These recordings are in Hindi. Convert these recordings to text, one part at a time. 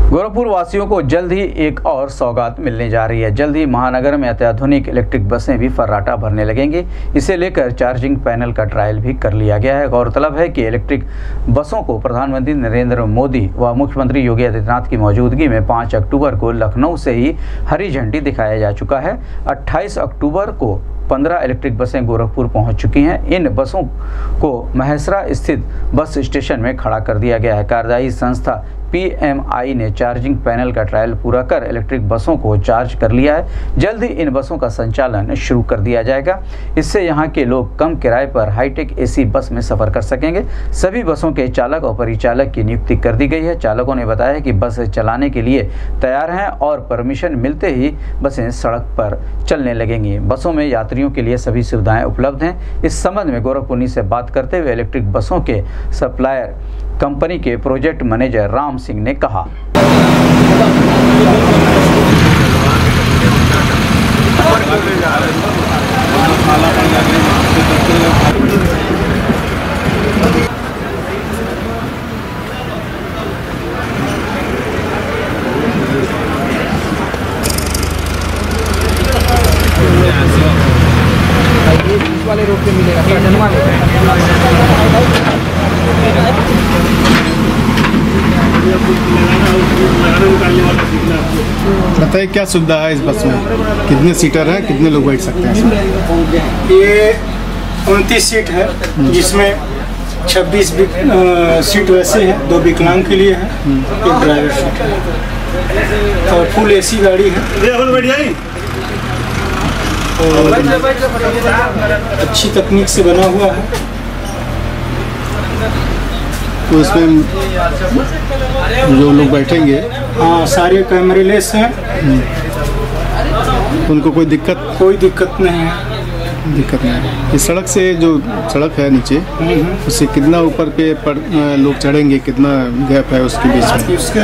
गोरखपुर वासियों को जल्द ही एक और सौगात मिलने जा रही है। जल्द ही महानगर में अत्याधुनिक इलेक्ट्रिक बसें भी फर्राटा भरने लगेंगी। इसे लेकर चार्जिंग पैनल का ट्रायल भी कर लिया गया है। गौरतलब है कि इलेक्ट्रिक बसों को प्रधानमंत्री नरेंद्र मोदी व मुख्यमंत्री योगी आदित्यनाथ की मौजूदगी में 5 अक्टूबर को लखनऊ से ही हरी झंडी दिखाया जा चुका है। 28 अक्टूबर को 15 इलेक्ट्रिक बसें गोरखपुर पहुंच चुकी हैं। इन बसों को महेसरा स्थित बस स्टेशन में खड़ा कर दिया गया है। कार्यदायी संस्था PMI ने चार्जिंग पैनल का ट्रायल पूरा कर इलेक्ट्रिक बसों को चार्ज कर लिया है। जल्द ही इन बसों का संचालन शुरू कर दिया जाएगा। इससे यहां के लोग कम किराए पर हाईटेक AC बस में सफ़र कर सकेंगे। सभी बसों के चालक और परिचालक की नियुक्ति कर दी गई है। चालकों ने बताया कि बस चलाने के लिए तैयार हैं और परमिशन मिलते ही बसें सड़क पर चलने लगेंगी। बसों में यात्रियों के लिए सभी सुविधाएं उपलब्ध हैं। इस संबंध में गोरखपुर से बात करते हुए इलेक्ट्रिक बसों के सप्लायर कंपनी के प्रोजेक्ट मैनेजर राम सिंह ने कहा, वाले रोड पे मिलेगा। बताइए क्या सुविधा है इस बस में, कितने सीटर हैं, कितने लोग बैठ सकते हैं इसमें? ये 29 सीट है, जिसमें 26 सीट वैसे हैं, 2 विकलांग के लिए है, 1 ड्राइवर सीट है और फुल AC गाड़ी है और अच्छी तकनीक से बना हुआ है। तो इसमें जो लोग बैठेंगे, हाँ, सारे कैमरे लेस हैं, उनको कोई दिक्कत नहीं है। इस सड़क से जो सड़क है नीचे, उससे कितना ऊपर पे लोग चढ़ेंगे, कितना गैप है उसके बीच में? उसके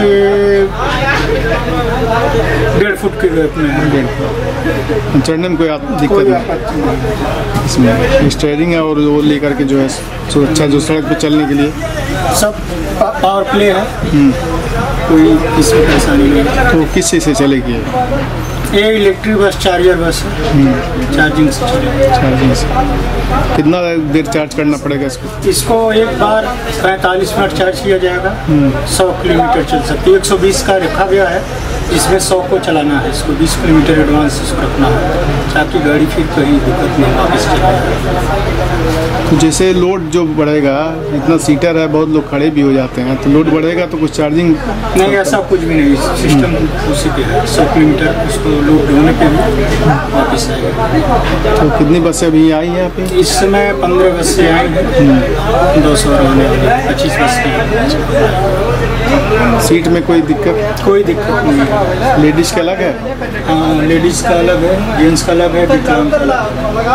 1.5 फुट के गैप में है। 1.5 फुट चढ़ने में कोई दिक्कत नहीं। इसमें स्टीयरिंग है और वो लेकर के जो है सुरक्षा, जो सड़क पे चलने के लिए सब पावर प्ले है, कोई इसमें परेशानी नहीं है। तो किस चीज़ से चलेगी? ये इलेक्ट्रिक बस चार्जर बस है, चार्जिंग से चलेगी। चार्जिंग से कितना देर चार्ज करना पड़ेगा इसको एक बार 45 मिनट चार्ज किया जाएगा। 100 किलोमीटर चल सकती है। 120 का रखा गया है, इसमें 100 को चलाना है। इसको 20 किलोमीटर एडवांस इसको रखना है, ताकि गाड़ी फिर कहीं दिक्कत नहीं वापस चले। तो जैसे लोड जो बढ़ेगा, इतना सीटर है, बहुत लोग खड़े भी हो जाते हैं, तो लोड बढ़ेगा तो कुछ चार्जिंग नहीं, ऐसा कुछ भी नहीं। सिस्टम उसी पे है। 100 किलोमीटर उसको लोड होने पे भी वापस आएगा। तो कितनी बसें अभी आई हैं यहाँ पे? इस समय 15 बसें आई हैं, 200 रहने वाली 25 बसें। सीट में कोई दिक्कत नहीं है। लेडीज़ का अलग है? हाँ, लेडीज़ का अलग है, जेंट्स का अलग है, विकलांग का अलग।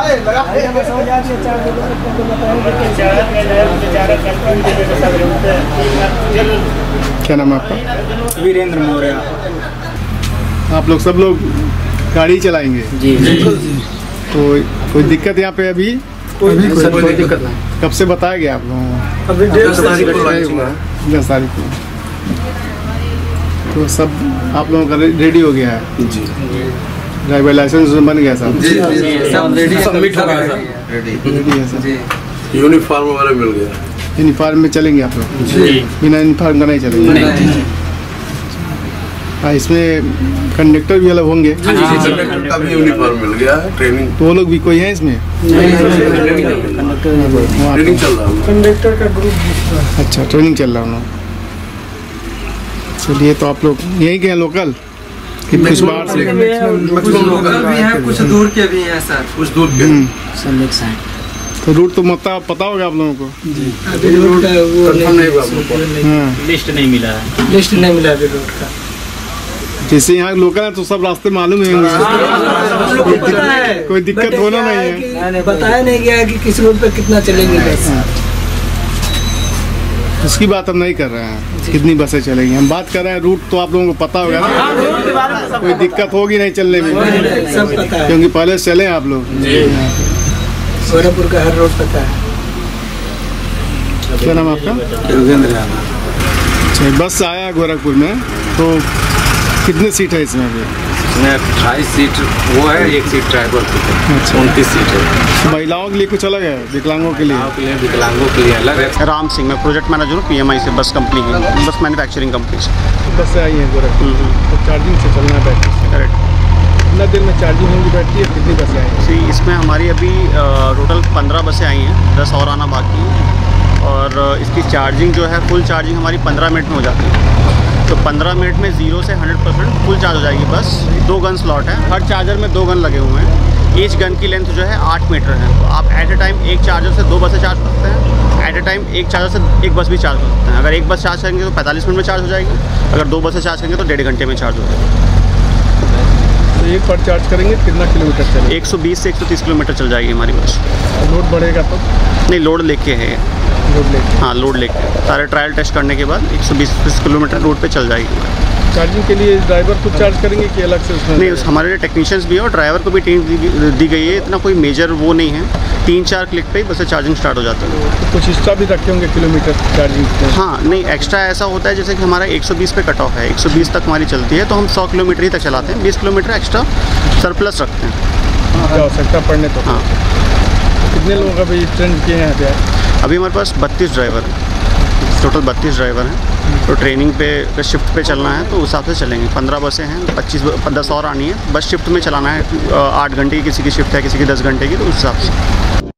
क्या नाम है आपका? वीरेंद्र मौर्य। आप लोग सब लोग गाड़ी चलाएंगे? जी। तो कोई दिक्कत यहाँ पे अभी कोई दिक्कत नहीं। कब से बताया गया आप लोगों को? अभी 10 तारीख को। तो सब आप लोगों का रेडी हो गया है? जी। ड्राइवर लाइसेंस बन गया सब? जी, सब रेडी, सबमिट हो गया, रेडी है सर। यूनिफॉर्म वगैरह मिल गया। यूनिफॉर्म में चलेंगे आप लोग? जी। बिना यूनिफॉर्म का नहीं चलेंगे? हाँ, इसमें कंडक्टर भी अलग होंगे? कंडक्टर का भी यूनिफॉर्म मिल गया है। ट्रेनिंग तो वो लोग भी कोई है इसमें? ट्रेनिंग चल रहा है। कंडक्टर का ग्रुप। अच्छा, ट्रेनिंग चल रहा है। चलिए, तो आप लोग यहीं के हैं लोकल कि कुछ बाहर से? कुछ लोकल भी हैं, कुछ दूर के भी हैं सर। कुछ दूर के सब एक साइड। तो रूट तो पता होगा आप लोगों को? अभी रूट का वो लिस्ट नहीं मिला है। लिस्ट नहीं मिला अभी रूट का। जैसे यहाँ लोकल है तो सब रास्ते मालूम है, कोई दिक्कत होना नहीं है। बताया नहीं गया कि किस रूट पे कितना चलेंगे बस। उसकी बात हम नहीं कर रहे हैं, कितनी बसें चलेंगी। हम बात कर रहे हैं रूट, तो आप लोगों को पता होगा ना, कोई दिक्कत होगी नहीं चलने में, सब पता है क्योंकि पहले से चले आप लोग। गोरखपुर का हर रोड पता है। क्या नाम आपका? योगेंद्र। अच्छा, बस आया गोरखपुर में तो कितने सीट है इसमें अभी? इसमें 28 सीट वो है, 1 सीट ड्राइवर की है। अच्छा। 29 सीट है। महिलाओं के लिए कुछ अलग है, विकलांगों के लिए? विकलांगों के लिए अलग है। राम सिंह, मैं प्रोजेक्ट मैनेजर हूँ PMI से, बस कंपनी की, बस मैन्युफैक्चरिंग कंपनी से। बसें आई हैं गोरखपुर, तो चार्जिंग से चलना है बैटरी से। करेक्ट। कितना देर में चार्जिंग होगी बैटरी, कितनी बसें आई हैं? जी, इसमें हमारी अभी टोटल 15 बसें आई हैं, 10 और आना बाकी है। और इसकी चार्जिंग जो है, फुल चार्जिंग हमारी 15 मिनट में हो जाती है। तो 15 मिनट में 0 से 100% फुल चार्ज हो जाएगी बस। 2 गन स्लॉट है, हर चार्जर में 2 गन लगे हुए हैं। ईच गन की लेंथ जो है 8 मीटर है। तो आप एट ए टाइम एक चार्जर से 2 बसें चार्ज कर सकते हैं, एट ए टाइम एक चार्जर से 1 बस भी चार्ज कर सकते हैं। अगर 1 बस चार्ज करेंगे तो 45 मिनट में चार्ज हो जाएगी, अगर 2 बसें चार्ज करेंगे तो 1.5 घंटे में चार्ज हो जाएगी। तो एक पर चार्ज करेंगे कितना किलोमीटर चलेगा? 120 से 130 किलोमीटर चल जाएगी हमारी बस। लोड बढ़ेगा तो? नहीं, लोड लेके है। लोड लेके? हाँ, लोड लेके सारे ट्रायल टेस्ट करने के बाद 120 किलोमीटर रोड पे चल जाएगी। चार्जिंग के लिए ड्राइवर को चार्ज करेंगे कि अलग से उसमें? नहीं, हमारे लिए टेक्नीशियंस भी है और ड्राइवर को भी ट्रेन दी गई है। इतना कोई मेजर वो नहीं है, 3-4 क्लिक पे ही बस चार्जिंग स्टार्ट हो जाता है। तो कुछ एक्स्ट्रा भी रखे होंगे किलोमीटर चार्जिंग के? हाँ, नहीं, एक्स्ट्रा ऐसा होता है जैसे कि हमारा 120 पे कट ऑफ है, 120 तक हमारी चलती है, तो हम 100 किलोमीटर ही तक चलाते हैं। 20 किलोमीटर एक्स्ट्रा सरप्लस रखते हैं। क्या आवश्यकता पड़ने तो? हाँ। कितने लोगों का भी ट्रेन किए हैं यहाँ पे? अभी हमारे पास 32 ड्राइवर हैं, टोटल 32 ड्राइवर हैं। तो ट्रेनिंग पे शिफ्ट पे चलना है तो उस हिसाब से चलेंगे। 15 बसें हैं, 10 और आनी है। बस शिफ्ट में चलाना है, 8 घंटे की किसी की शिफ्ट है, किसी की 10 घंटे की, तो उस हिसाब से।